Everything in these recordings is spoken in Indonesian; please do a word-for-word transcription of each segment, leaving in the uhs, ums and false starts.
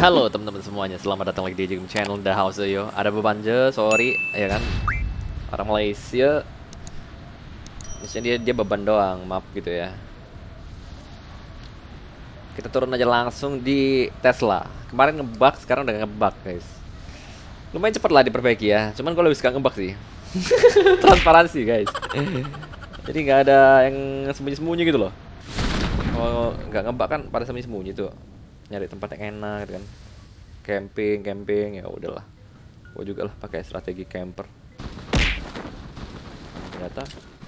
Halo teman-teman semuanya, selamat datang lagi di game channel The House yo. Ada beban aja, sorry, ya kan. Orang Malaysia, maksudnya dia dia beban doang, maaf gitu ya. Kita turun aja langsung di Tesla. Kemarin ngebug, sekarang udah ngebug guys. Lumayan cepet lah diperbaiki ya. Cuman gue lebih suka ngebug sih. Transparansi guys. Jadi nggak ada yang sembunyi-sembunyi gitu loh. Kalau nggak ngebug kan pada sembunyi-sembunyi tuh. Nyari tempat yang enak gitu kan. Camping, camping ya udahlah. Gue juga lah pakai strategi camper. Ternyata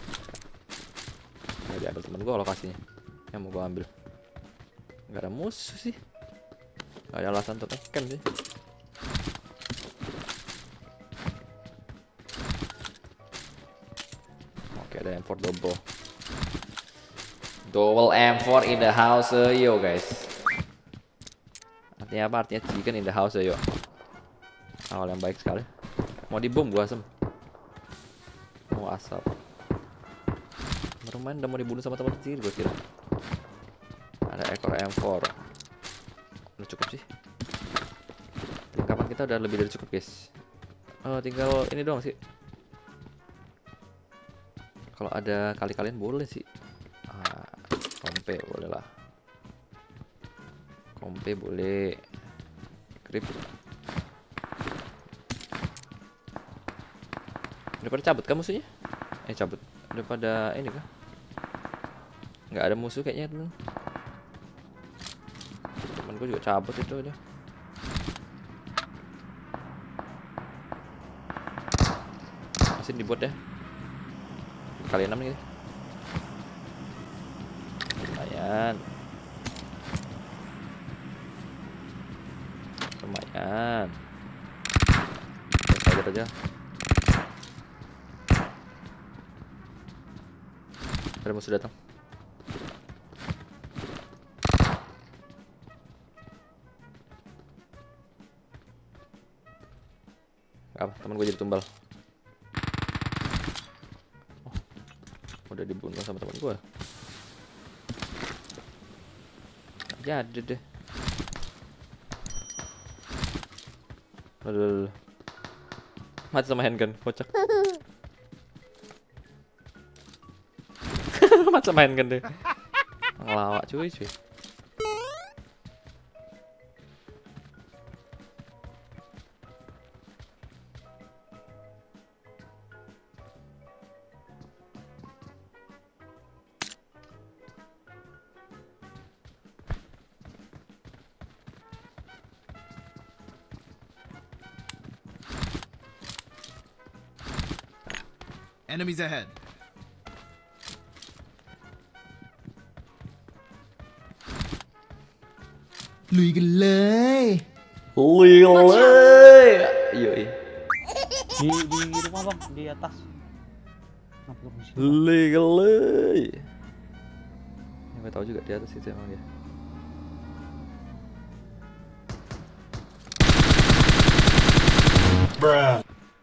nggak diambil temen gue lokasinya. Yang mau gue ambil. Nggak ada musuh sih. Nggak ada alasan untuk nge-camp sih. Oke, ada M four double. Double M four in the house yo guys. Artinya apa? Artinya chicken in the house yo. Awal yang baik sekali. Mau dibom gua asem. Mau asap. Kemarin udah mau dibunuh sama teman kecil gua kira. Ada ekor M four. Udah cukup sih. Perlengkapan kita udah lebih dari cukup guys. Oh, tinggal ini doang sih. Kalau ada kali kalian boleh sih. Ah, kompe boleh lah. Kompe boleh. Grip. Daripada cabut kan musuhnya? Eh cabut. Daripada ini kah? Nggak ada musuh kayaknya temen. Temen gue juga cabut itu aja. Mesin dibuat ya. Kali enam nih. Lumayan. Lumayan. Kita aja. Ada musuh datang. Apa? Teman gue jadi tumbal. Oh, udah dibunuh sama teman gue. Jadi deh. Aduh. Mati sama handgun, kocak. Mati sama handgun deh. Ngelawak cuy cuy. Enemies ahead. Luyกันเลย Luyเลยiya iya. Di di rumah bang, di atas. Luyเลย. Nggak tahu juga di atas itu emang dia. Bruh.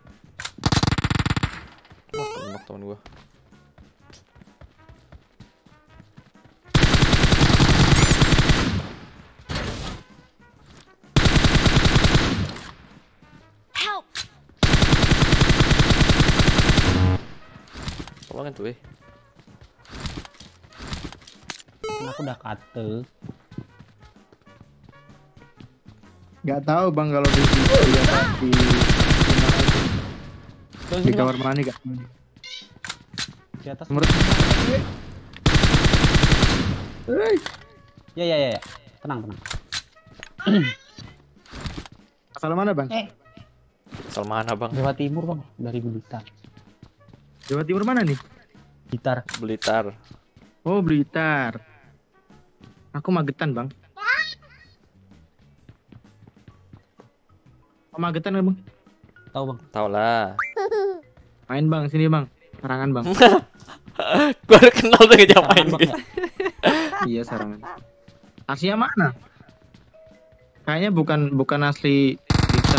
Oh, enak teman gua. Help. Tolongin tuh eh. Aku udah kate. Nggak tahu bang kalau di di di, di kamar mana nih kak? Di atas. Nomor. Hei, Ya ya ya ya. Tenang tenang. asal mana bang? Eh, Asal mana bang? Jawa Timur bang, dari Blitar. Jawa Timur mana nih? Blitar. Blitar. Oh Blitar. Aku Magetan bang. Oh, Magetan bang. Tahu bang? Tahu lah. Main bang sini bang. Sarangan bang. Gua udah kenal tuh ngejam main Bang, guys. ya? Iya sarangan. Aslinya mana? Kayaknya bukan bukan asli Blitar.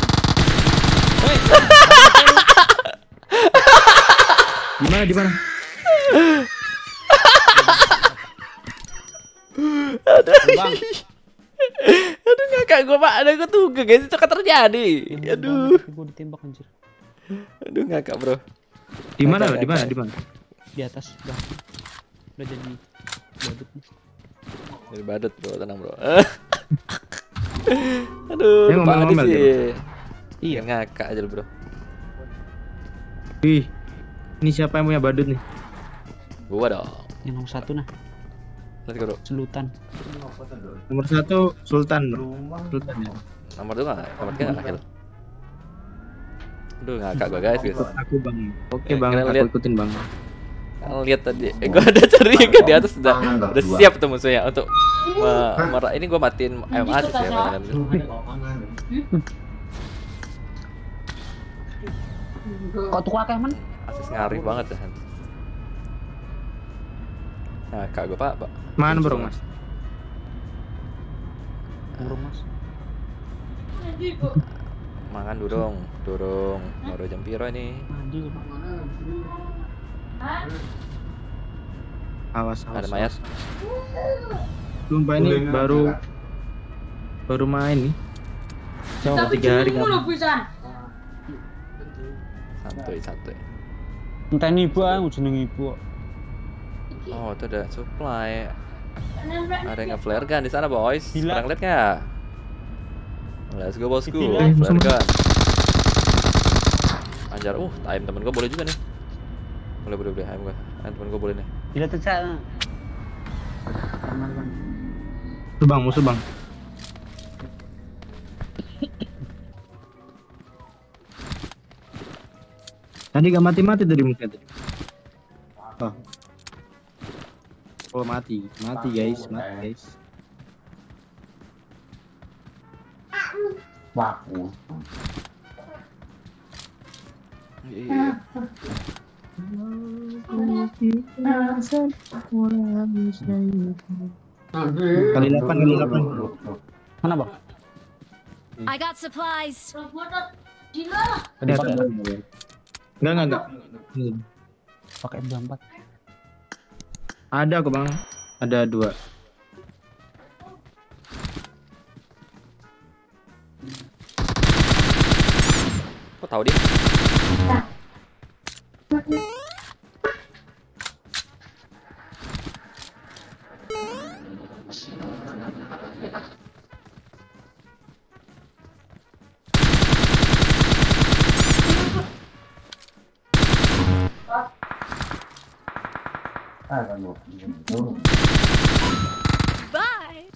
Di mana di mana? Bang. Aduh Kakak gua pak, ada gua tuh guys, itu kan terjadi. Aduh. Gue ditembak anjir. Aduh ngakak bro. Di mana Ngakak, lo? Di mana? ngakak. Di mana? Di atas dah. Udah jadi badut nih. Jadi badut bro, tenang bro. Aduh, Dia lupa ada ngomel-ngomel sih. Iya. Ngakak aja lu bro. Wih, ini siapa yang punya badut nih? Gua dong. Yang nomor satu nah, Let's go bro. selutan. Nomor satu Sultan bro. Sultan ya. Nomor dua nggak? Nomor tiga nggak kill. Aduh ngakak gua guys guys. Aku bang. Oke Eh, bang, kalian aku lihat. ikutin bang. Kalian lihat tadi, eh, gua ada cari ke di atas udah udah siap tuh musuhnya untuk me- mer- ini gua matiin M A sih ya padahal. Kok tuh akeh men? Asis ngarif banget dah. Nah, kak gue pak, pak. Mana bro mas? Burung mas. Mangan durung, durung. Baru jam piro ini? Mandi. Awas, awas. Ada mayat. Sumpah ini baru baru main nih. Coba tiga hari kan. Santuy, santuy. Entah nih ibu, aku jeneng ibu. Oh, itu ada supply. Ada yang nge-flare gun di sana, boys. Gila. Pernah lihat nggak? Let's go, bosku. Gila. Flare gun. Anjar, uh, time temen gue boleh juga nih. Boleh, boleh, boleh. Aim gue. Aim temen gue boleh nih. Bila tuh cak. Musuh bang, musuh bang. Tadi gak mati-mati tadi musuhnya tadi. Oh. Oh mati, mati guys, mati guys. Iya. Kali delapan, kali delapan. Mana bang? I got supplies. Tadi Ya, pakai enggak, enggak, enggak. Ini. pakai M dua puluh empat. Ada kok bang, ada dua. Kok tahu dia? Bye.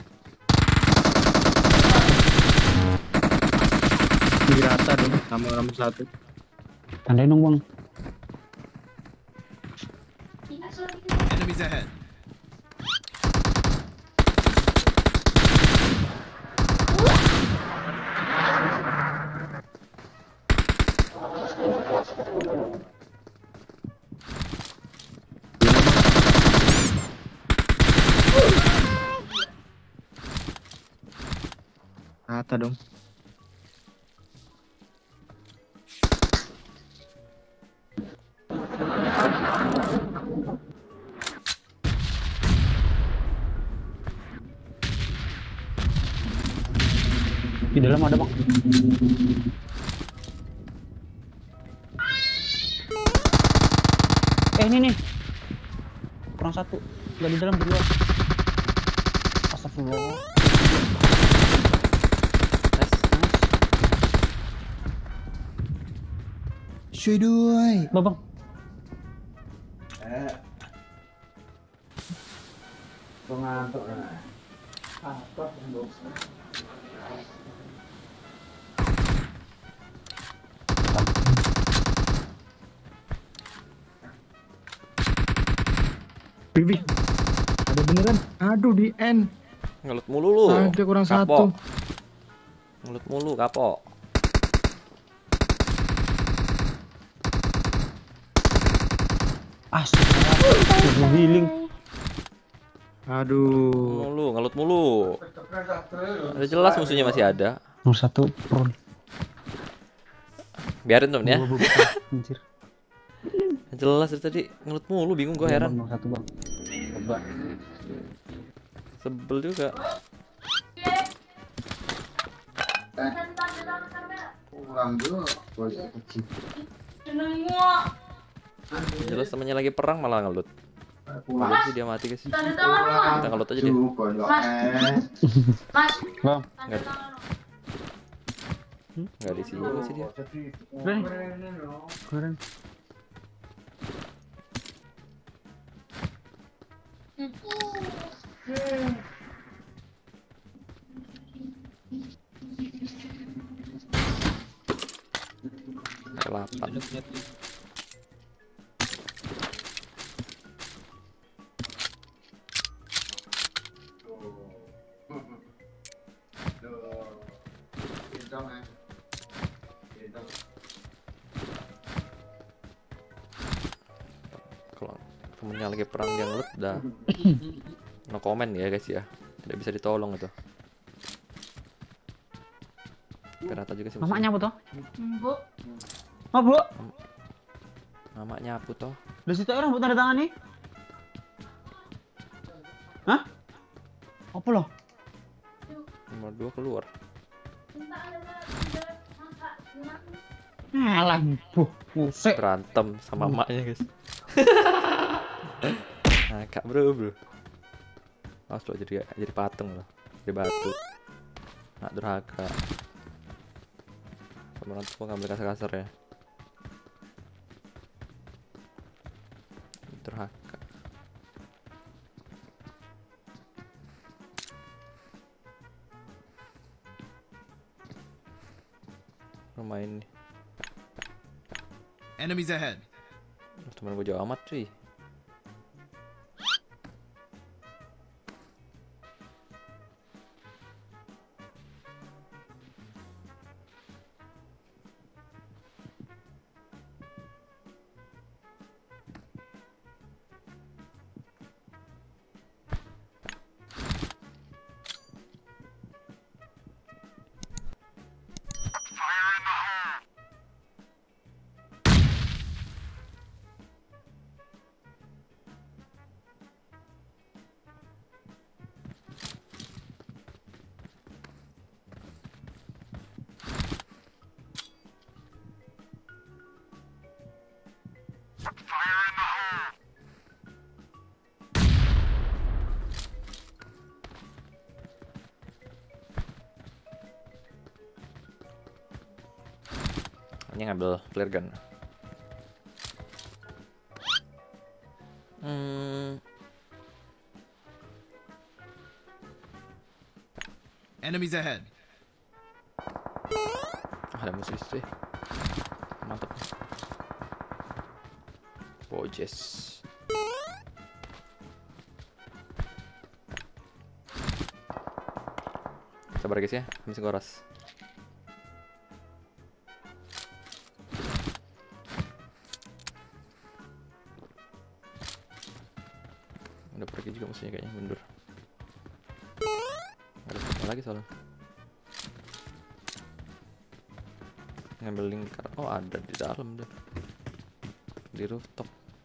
Di rata dong, sama nomor satu. Tandain dong bang. Enemies ahead. Rata dong. Di dalam ada bang. Eh ini nih. Kurang satu. Gak di dalam berdua. Astagfirullah. Nice. ช่วยด้วย Bang bang. Bibi. Ada beneran? Aduh di N. Ngelut mulu lu. Ada kurang Kapok. satu. Ngelut mulu, kapok. Astagfirullah. Udah healing. Aduh. Mulu, ngelut mulu. Ada jelas musuhnya masih ada. Nomor satu prone. Biarin temen ya. Gua buka, anjir. Jelas dari tadi ngelut mulu, bingung gua heran. Nomor satu bang. Coba. Sebel juga. Pulang dulu. Jelas temennya lagi perang malah ngelut. Pulang. Boleh sih dia mati guys. Kita ngelut aja dia. Bang. Nggak, nggak di sini sih dia. Goreng. Goreng. Delapan. Kalau temennya lagi perang dia ngelut dah. No comment ya guys ya. Tidak bisa ditolong itu. Pirata juga sih. Mama musuhnya. nyapu toh? Bu. Oh, Bu. Mama nyapu toh. Di situ orang buat tanda tangan nih. Hah? Apa loh? Nomor dua keluar. Alah, Bu. Pusek. Berantem sama emaknya guys. Nah, kak bro bro. Awas lo jadi jadi patung loh. Jadi batu. Nak durhaka. Sama orang tua nggak boleh kasar-kasar ya. Durhaka. Rumah ini. Enemies ahead. Temen gue jauh amat cuy. Ini ngambil flare gun. Hmm, Enemies ahead. ada musuh istri. Mantap. Bojes. Sabar guys ya, habis ngoras. Udah pergi juga musuhnya kayaknya, mundur. Ada satu lagi soalnya. Ngambil link. Oh ada di dalam deh. Di rooftop.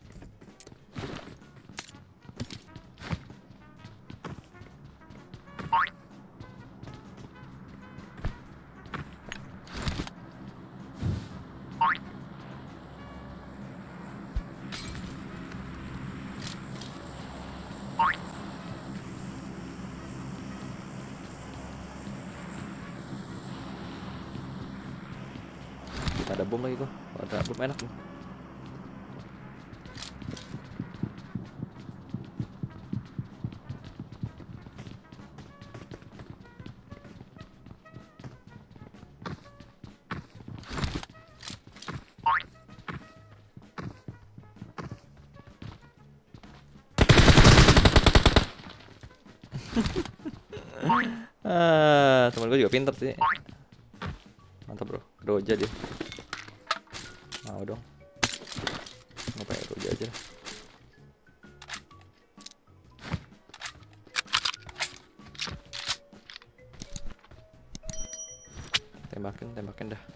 Ada bom lagi kok. Ada bom enak loh. Ah, temen gue juga pinter sih. Mantap bro, Roja dia. Mau dong. Mau pakai Roja aja. Tembakin, tembakin dah.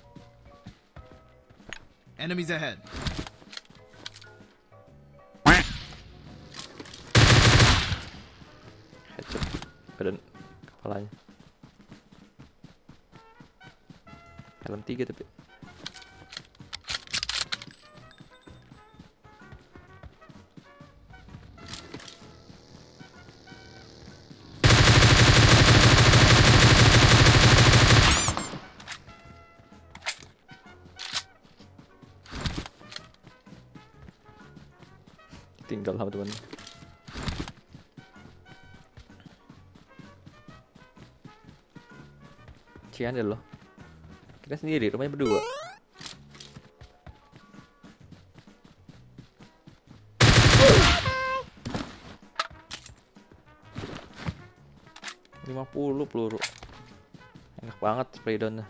Enemies ahead. Headshot badan kepalanya. Helm tiga tapi. Tinggal sama teman. Cian deh loh. Kita sendiri, rumahnya berdua. lima puluh peluru. Enak banget spray down-nya.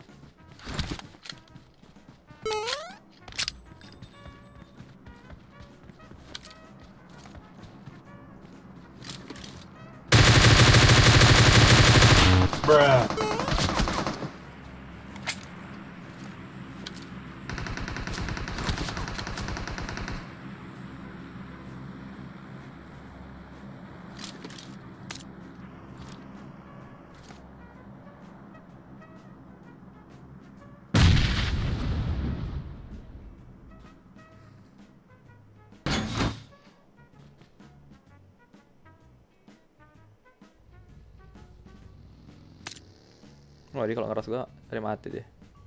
Wah, dia kalau ngeras gua dari mati deh.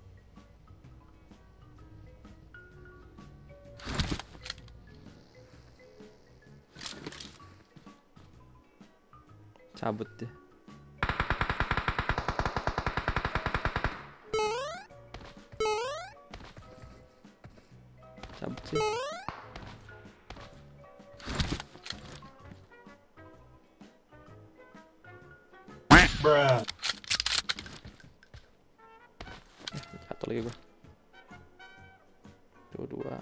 Cabut deh. Cabut sih. Bruh. Satu lagi gua. Dua dua.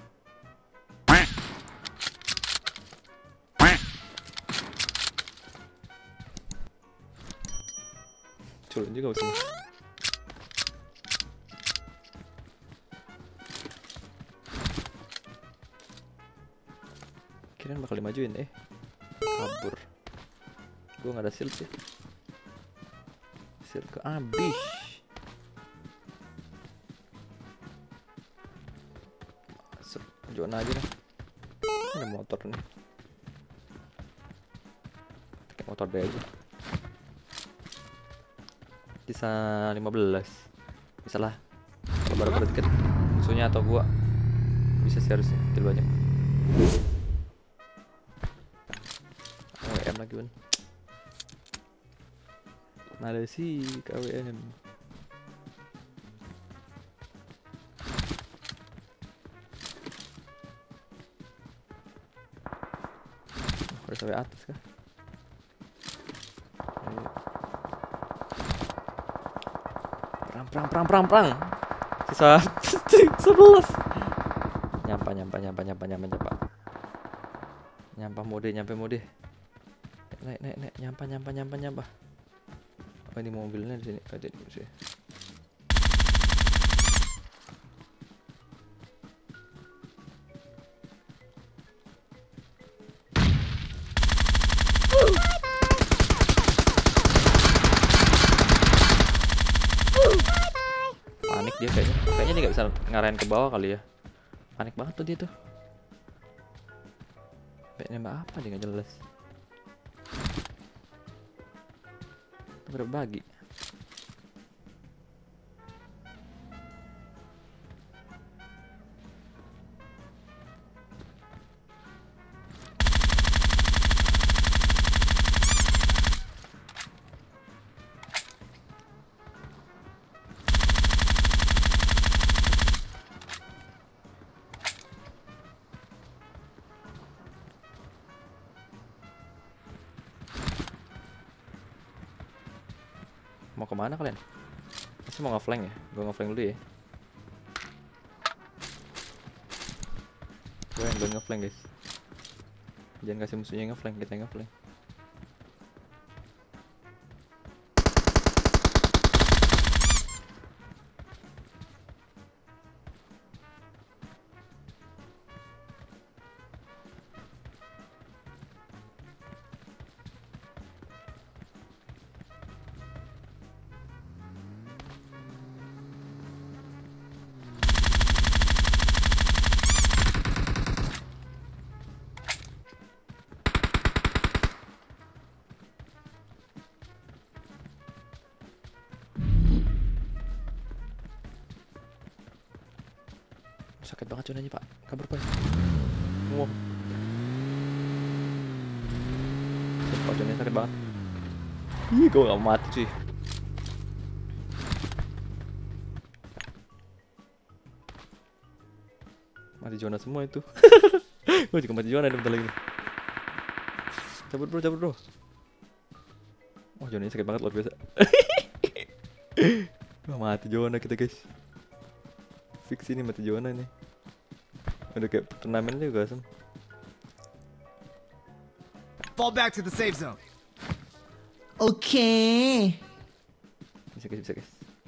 Culun juga sini. Kirain bakal dimajuin eh. Kabur. Gua nggak ada shield sih. Shield ke abis. Zona aja lah. Ada motor nih. Pakai motor B aja. Bisa lima belas. Bisa lah. Kalau baru-baru dikit musuhnya atau gua bisa sih harusnya kill banyak. W M lagi Bun. Ada sih K W M. Harus sampai atas kah? Ayo. Perang perang perang perang perang. Sisa sebelas. Nyampa nyampa nyampa nyampa nyampa nyampa. Nyampa mode nyampe mode. Naik naik naik nyampa nyampa nyampa nyampa. Oh ini mobilnya di sini. Oh di sini. Panik dia kayaknya. Kayaknya dia nggak bisa ngarahin ke bawah kali ya. Panik banget tuh dia tuh. Kayak nembak apa dia nggak jelas. Berbagi. Mau kemana kalian? Pasti mau nge-flank ya? Gue nge-flank dulu ya. Gue yang belum nge-flank guys. Jangan kasih musuhnya nge-flank, kita nge-flank. sakit banget zonanya, Pak. Kabur, Pak. Wow. Sumpah zonanya sakit banget. Ih, gue gak mati cuy. Mati zona semua itu. Gue juga mati zona bentar lagi. Cabut bro, cabut bro. Wah, zonanya sakit banget luar biasa. Wah, mati zona kita guys. Fix ini mati zona nih. Udah kayak turnamen juga Sam. Fall back to the safe zone. Oke. Bisa guys, bisa guys.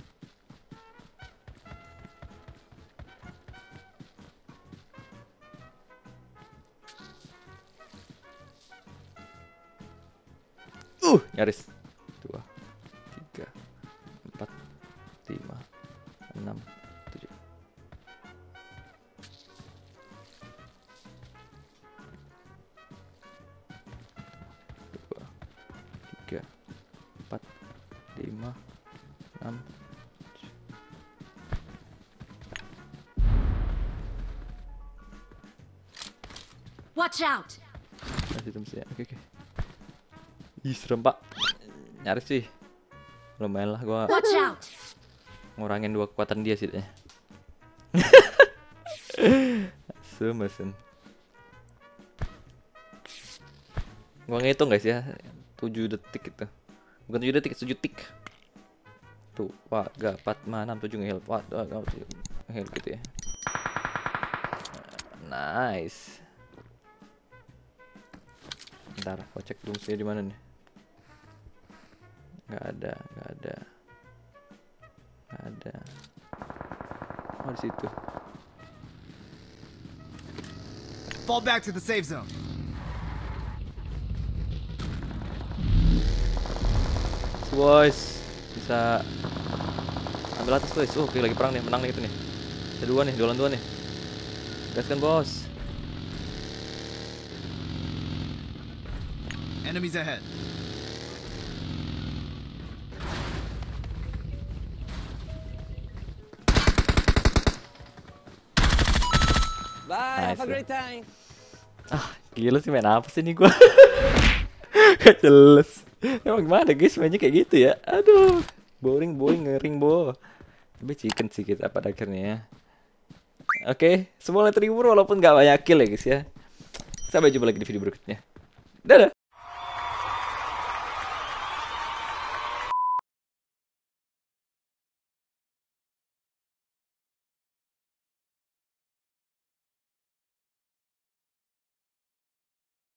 Uh, nyaris. Dua, tiga, empat, lima, enam, tujuh. Dua, tiga, empat, lima, enam, tujuh. Watch out! Masih tembus ya. Oke, oke. Ih, serem pak. Nyaris sih. Lumayan lah gua Watch out! ngurangin dua kekuatan dia sih. Semesen. Gua ngitung guys ya, tujuh detik itu. Bukan tujuh detik, tujuh tik. Tuh, wah, gak, empat, lima, enam, tujuh nge-heal. Wah, wah, wah, nge-heal gitu ya. Nice. Bentar, gua cek doomsday di mana nih. Nggak ada, nggak ada, nggak ada. Oh, di situ. Fall back to the safe zone. Boys, bisa ambil atas guys. Oh, oke lagi perang nih, menang nih itu nih. Ada dua nih, dua lawan dua nih. Gaskan bos. Enemies ahead. Bye, have a great time. Ah, gila sih main apa sih nih gua? Gak jelas. Emang gimana guys mainnya kayak gitu ya? Aduh, boring, boring, ngering bo. Tapi chicken sih kita pada akhirnya ya. Oke, semoga terhibur walaupun gak banyak kill ya guys ya. Sampai jumpa lagi di video berikutnya. Dadah.